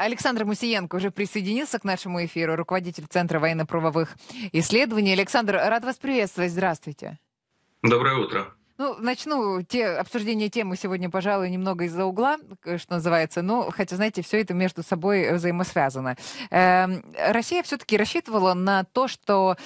Александр Мусиенко уже присоединился к нашему эфиру, руководитель Центра военно-правовых исследований. Александр, рад вас приветствовать. Здравствуйте. Доброе утро. Ну, начну обсуждение темы сегодня, пожалуй, немного из-за угла, что называется. Но, хотя, знаете, все это между собой взаимосвязано. Россия все-таки рассчитывала на то, что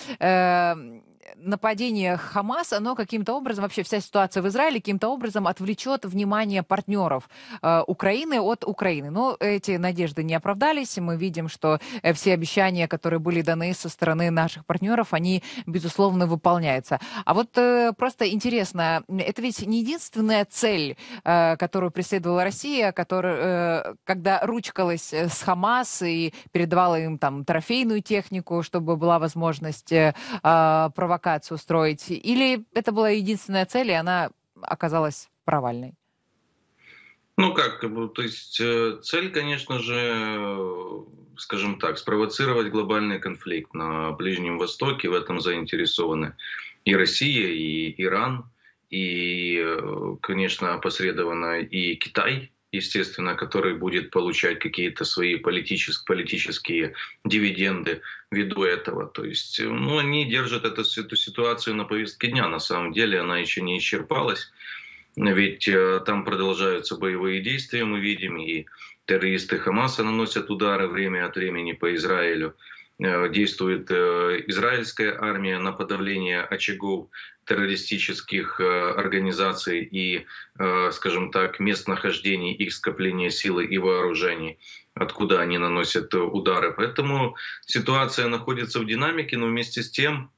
нападение Хамас, оно каким-то образом, вообще вся ситуация в Израиле каким-то образом отвлечет внимание партнеров Украины от Украины. Но эти надежды не оправдались. Мы видим, что все обещания, которые были даны со стороны наших партнеров, они, безусловно, выполняются. А вот просто интересно, это ведь не единственная цель, которую преследовала Россия, когда ручкалась с Хамас и передавала им там трофейную технику, чтобы была возможность провокации устроить? Или это была единственная цель, и она оказалась провальной? Ну как, то есть цель, конечно же, скажем так, спровоцировать глобальный конфликт на Ближнем Востоке. В этом заинтересованы и Россия, и Иран, и, конечно, опосредованно и Китай, естественно, который будет получать какие-то свои политические дивиденды ввиду этого. То есть, они держат эту ситуацию на повестке дня. На самом деле она еще не исчерпалась. Ведь там продолжаются боевые действия, мы видим, и террористы Хамаса наносят удары время от времени по Израилю. Действует израильская армия на подавление очагов террористических организаций и, скажем так, мест нахождения их скопления силы и вооружений, откуда они наносят удары. Поэтому ситуация находится в динамике, но вместе с тем,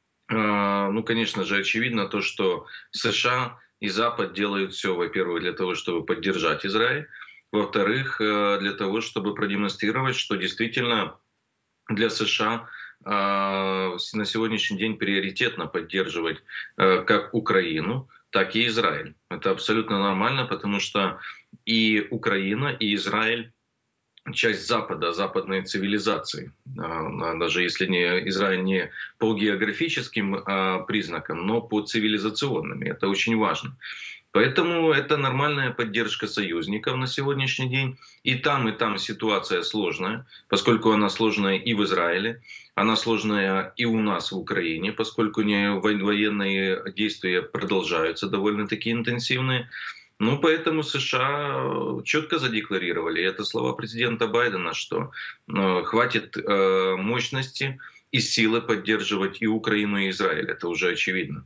конечно же, очевидно то, что США и Запад делают все, во-первых, для того, чтобы поддержать Израиль, во-вторых, для того, чтобы продемонстрировать, что действительно для США на сегодняшний день приоритетно поддерживать как Украину, так и Израиль. Это абсолютно нормально, потому что и Украина, и Израиль часть Запада, западной цивилизации, даже если Израиль не по географическим признакам, но по цивилизационным. И это очень важно. Поэтому это нормальная поддержка союзников на сегодняшний день. И там ситуация сложная, поскольку она сложная и в Израиле, она сложная и у нас в Украине, поскольку военные действия продолжаются довольно-таки интенсивные. Поэтому США четко задекларировали, это слова президента Байдена, что хватит мощности и силы поддерживать и Украину, и Израиль. Это уже очевидно.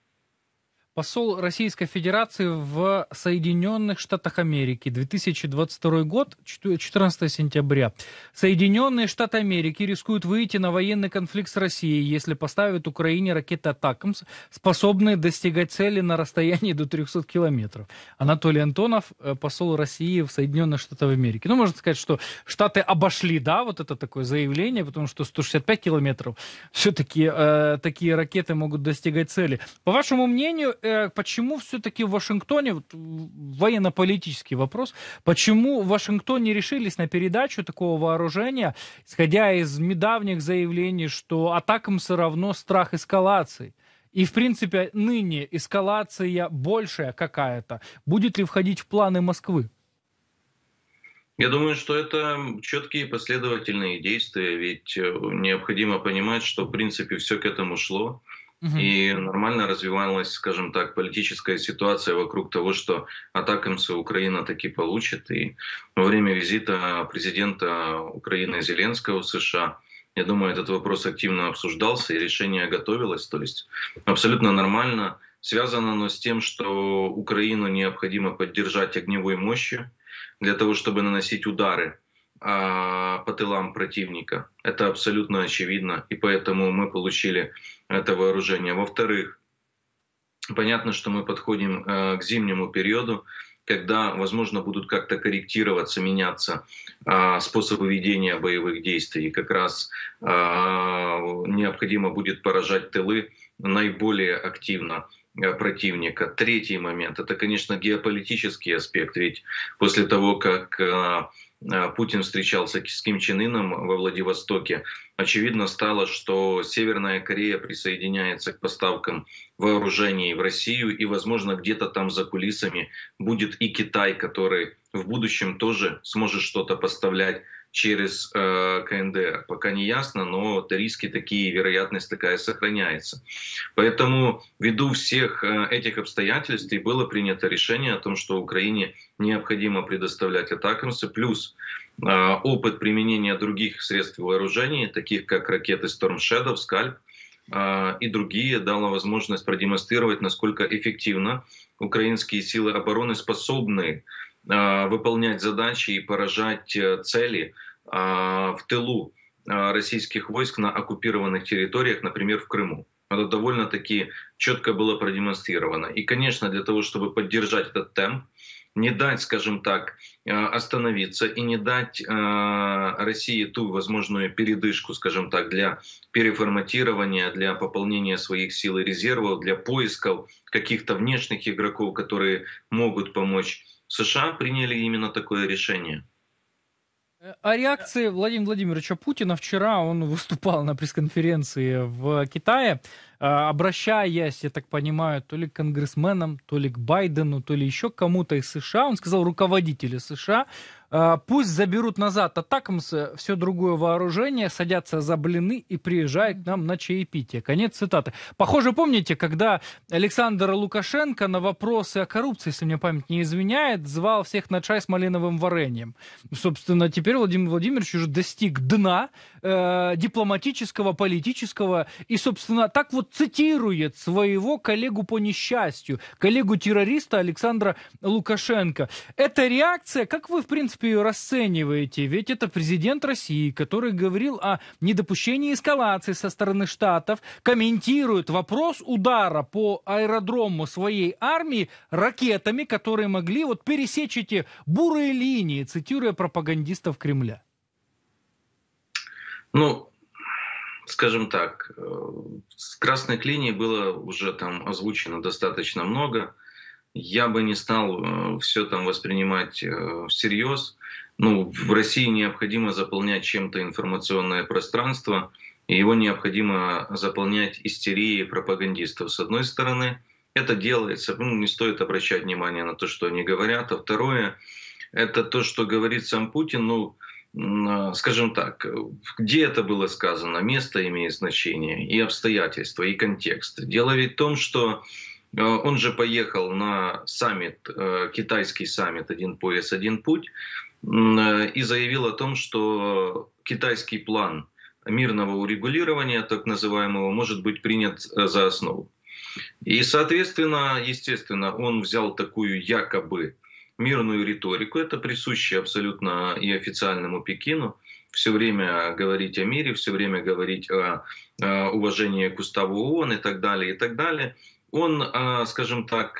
Посол Российской Федерации в Соединенных Штатах Америки, 2022 год, 14 сентября. Соединенные Штаты Америки рискуют выйти на военный конфликт с Россией, если поставят Украине ракеты «Атакамс», способные достигать цели на расстоянии до 300 километров. Анатолий Антонов, посол России в Соединенных Штатах Америки. Можно сказать, что Штаты обошли, вот это такое заявление, потому что 165 километров все-таки такие ракеты могут достигать цели. По вашему мнению, почему все-таки в Вашингтоне, военно-политический вопрос, почему в Вашингтоне решились на передачу такого вооружения, исходя из недавних заявлений, что «Атакамс» равно страх эскалации? И, в принципе, ныне эскалация большая какая-то. Будет ли входить в планы Москвы? Я думаю, что это четкие последовательные действия, ведь необходимо понимать, что, в принципе, все к этому шло. И нормально развивалась, скажем так, политическая ситуация вокруг того, что «Атакамсы» Украина таки получит. И во время визита президента Украины Зеленского в США, я думаю, этот вопрос активно обсуждался и решение готовилось. То есть абсолютно нормально. Связано оно с тем, что Украину необходимо поддержать огневой мощью для того, чтобы наносить удары по тылам противника. Это абсолютно очевидно, и поэтому мы получили это вооружение. Во-вторых, понятно, что мы подходим к зимнему периоду, когда, возможно, будут как-то корректироваться, меняться способы ведения боевых действий. И как раз необходимо будет поражать тылы наиболее активно противника. Третий момент — это, конечно, геополитический аспект. Ведь после того, как Путин встречался с Ким Чен Ыном во Владивостоке, очевидно стало, что Северная Корея присоединяется к поставкам вооружений в Россию, и, возможно, где-то там за кулисами будет и Китай, который в будущем тоже сможет что-то поставлять через КНДР. Пока не ясно, но риски такие, вероятность такая сохраняется. Поэтому ввиду всех этих обстоятельств и было принято решение о том, что Украине необходимо предоставлять атакамсы, плюс опыт применения других средств вооружения, таких как ракеты Storm Shadow, Scalp и другие, дало возможность продемонстрировать, насколько эффективно украинские силы обороны способны выполнять задачи и поражать цели в тылу российских войск на оккупированных территориях, например, в Крыму. Это довольно-таки четко было продемонстрировано. И, конечно, для того, чтобы поддержать этот темп, не дать, скажем так, остановиться и не дать России ту возможную передышку, скажем так, для переформатирования, для пополнения своих сил и резервов, для поисков каких-то внешних игроков, которые могут помочь, США приняли именно такое решение. О реакции Владимира Владимировича Путина вчера он выступал на пресс-конференции в Китае, обращаясь, я так понимаю, то ли к конгрессменам, то ли к Байдену, то ли еще к кому-то из США. Он сказал, руководители США, пусть заберут назад атакамс, все другое вооружение, садятся за блины и приезжают к нам на чаепитие. Конец цитаты. Похоже, помните, когда Александр Лукашенко на вопросы о коррупции, если мне память не изменяет, звал всех на чай с малиновым вареньем. Собственно, теперь Владимир Владимирович уже достиг дна дипломатического, политического и, собственно, так вот цитирует своего коллегу по несчастью, коллегу-террориста Александра Лукашенко. Эта реакция, как вы, в принципе, ее расцениваете? Ведь это президент России, который говорил о недопущении эскалации со стороны Штатов, комментирует вопрос удара по аэродрому своей армии ракетами, которые могли вот пересечь эти бурые линии, цитируя пропагандистов Кремля. Ну, скажем так, с красных линий было уже там озвучено достаточно много. Я бы не стал все там воспринимать всерьез. Ну, в России необходимо заполнять чем-то информационное пространство, и его необходимо заполнять истерией пропагандистов. С одной стороны, это делается, ну, не стоит обращать внимание на то, что они говорят. А второе, это то, что говорит сам Путин, ну, скажем так, где это было сказано, место имеет значение, и обстоятельства, и контекст. Дело ведь в том, что он же поехал на саммит, китайский саммит «Один пояс, один путь», и заявил о том, что китайский план мирного урегулирования, так называемого, может быть принят за основу. И, соответственно, естественно, он взял такую якобы мирную риторику, это присуще абсолютно и официальному Пекину, все время говорить о мире, все время говорить о уважении к уставу ООН и так далее, и так далее. Он, скажем так,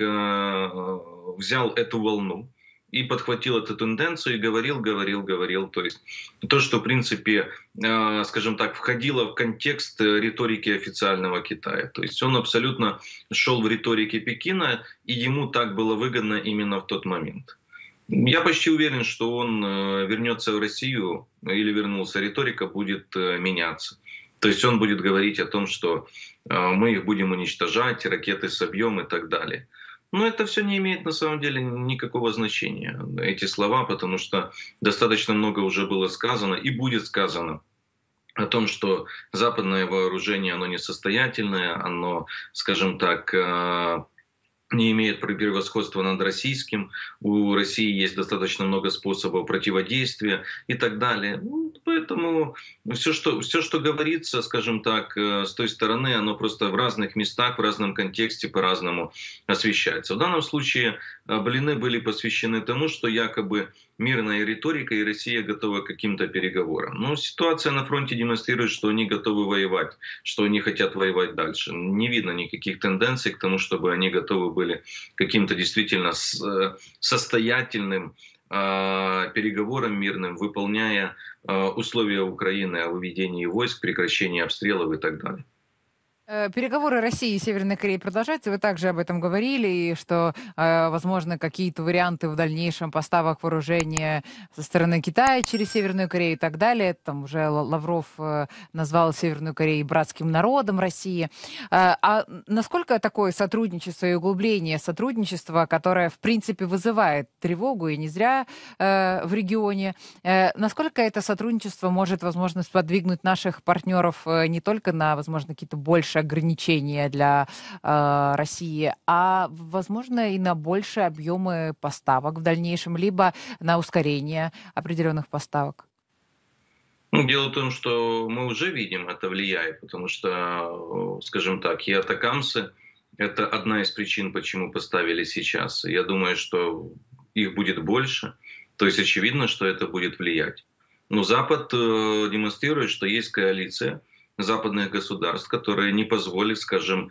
взял эту волну и подхватил эту тенденцию и говорил. То есть то, что, в принципе, скажем так, входило в контекст риторики официального Китая. То есть он абсолютно шел в риторике Пекина, и ему так было выгодно именно в тот момент. Я почти уверен, что он вернется в Россию или вернулся, риторика будет меняться. То есть он будет говорить о том, что мы их будем уничтожать, ракеты собьем и так далее. Но это все не имеет на самом деле никакого значения, эти слова, потому что достаточно много уже было сказано и будет сказано о том, что западное вооружение, оно несостоятельное, оно, скажем так, не имеет превосходства над российским, у России есть достаточно много способов противодействия и так далее. Поэтому все, что говорится, скажем так, с той стороны, оно просто в разных местах, в разном контексте по-разному освещается. В данном случае блины были посвящены тому, что якобы мирная риторика и Россия готова к каким-то переговорам. Но ситуация на фронте демонстрирует, что они готовы воевать, что они хотят воевать дальше. Не видно никаких тенденций к тому, чтобы они готовы были каким-то действительно состоятельным переговорам мирным, выполняя условия Украины о выведении войск, прекращении обстрелов и так далее. Переговоры России и Северной Кореи продолжаются. Вы также об этом говорили, и что, возможно, какие-то варианты в дальнейшем поставок вооружения со стороны Китая через Северную Корею и так далее. Там уже Лавров назвал Северную Корею братским народом России. А насколько такое сотрудничество и углубление сотрудничества, которое, в принципе, вызывает тревогу, и не зря в регионе, насколько это сотрудничество может, возможно, сподвигнуть наших партнеров не только на, возможно, какие-то больше ограничения для России, а, возможно, и на большие объемы поставок в дальнейшем, либо на ускорение определенных поставок? Ну, дело в том, что мы уже видим, это влияет, потому что, скажем так, и атакамсы — это одна из причин, почему поставили сейчас. Я думаю, что их будет больше, то есть очевидно, что это будет влиять. Но Запад демонстрирует, что есть коалиция западных государств, которые не позволят, скажем,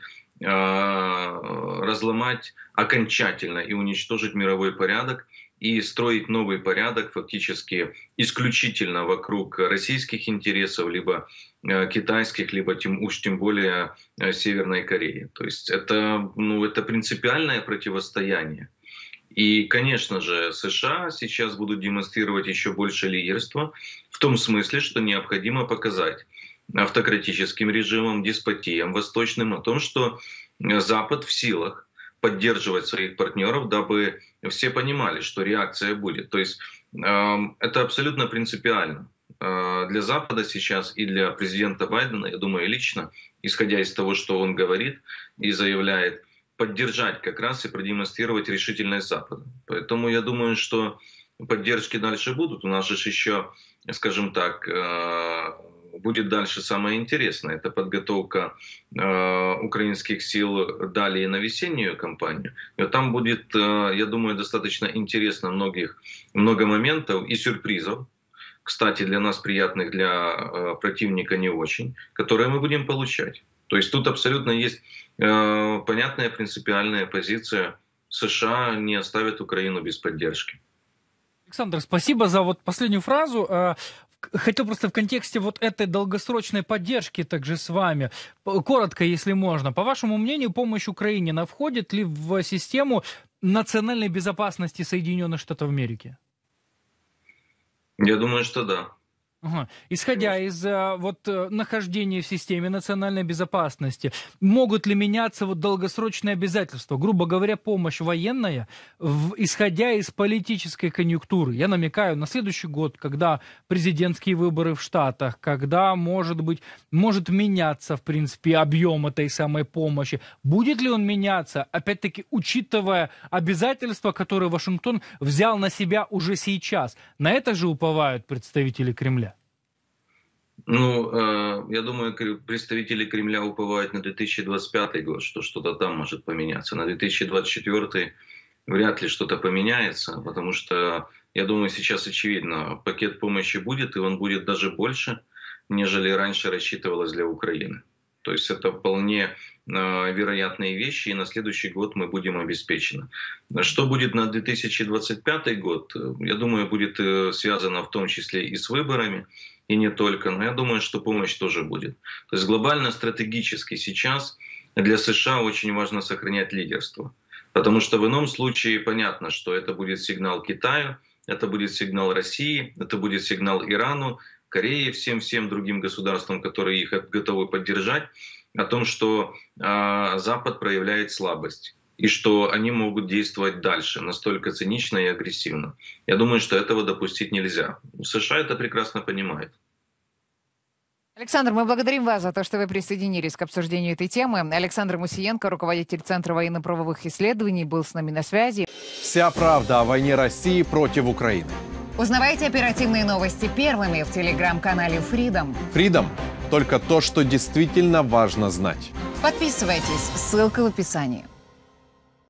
разломать окончательно и уничтожить мировой порядок и строить новый порядок фактически исключительно вокруг российских интересов, либо китайских, либо тем более Северной Кореи. То есть это принципиальное противостояние. И, конечно же, США сейчас будут демонстрировать еще больше лидерства в том смысле, что необходимо показать автократическим режимам, деспотиям восточным о том, что Запад в силах поддерживать своих партнеров, дабы все понимали, что реакция будет. То есть это абсолютно принципиально для Запада сейчас и для президента Байдена, я думаю, лично, исходя из того, что он говорит и заявляет, поддержать как раз и продемонстрировать решительность Запада. Поэтому я думаю, что поддержки дальше будут. У нас же еще, скажем так, будет дальше самое интересное. Это подготовка украинских сил далее на весеннюю кампанию. И вот там будет, я думаю, достаточно интересно много моментов и сюрпризов. Кстати, для нас приятных, для противника не очень, которые мы будем получать. То есть тут абсолютно есть понятная принципиальная позиция. США не оставят Украину без поддержки. Александр, спасибо за вот последнюю фразу. Хотел просто в контексте вот этой долгосрочной поддержки также с вами, коротко, если можно. По вашему мнению, помощь Украине, она входит ли в систему национальной безопасности Соединенных Штатов Америки? Я думаю, что да. Ага. Исходя из нахождения в системе национальной безопасности, могут ли меняться долгосрочные обязательства, грубо говоря, помощь военная, исходя из политической конъюнктуры? Я намекаю на следующий год, когда президентские выборы в Штатах, когда, может меняться, в принципе, объем этой самой помощи. Будет ли он меняться, опять-таки, учитывая обязательства, которые Вашингтон взял на себя уже сейчас? На это же уповают представители Кремля. Я думаю, представители Кремля уповают на 2025 год, что что-то там может поменяться. На 2024 вряд ли что-то поменяется, потому что, я думаю, сейчас очевидно, пакет помощи будет, и он будет даже больше, нежели раньше рассчитывалось для Украины. То есть это вполне вероятные вещи, и на следующий год мы будем обеспечены. Что будет на 2025 год, я думаю, будет связано в том числе и с выборами, и не только. Но я думаю, что помощь тоже будет. То есть глобально, стратегически сейчас для США очень важно сохранять лидерство. Потому что в ином случае понятно, что это будет сигнал Китаю, это будет сигнал России, это будет сигнал Ирану, Корее, всем другим государствам, которые их готовы поддержать, о том, что Запад проявляет слабость и что они могут действовать дальше настолько цинично и агрессивно. Я думаю, что этого допустить нельзя. США это прекрасно понимает. Александр, мы благодарим вас за то, что вы присоединились к обсуждению этой темы. Александр Мусиенко, руководитель Центра военно-правовых исследований, был с нами на связи. Вся правда о войне России против Украины. Узнавайте оперативные новости первыми в телеграм-канале Freedom. Freedom – только то, что действительно важно знать. Подписывайтесь, ссылка в описании.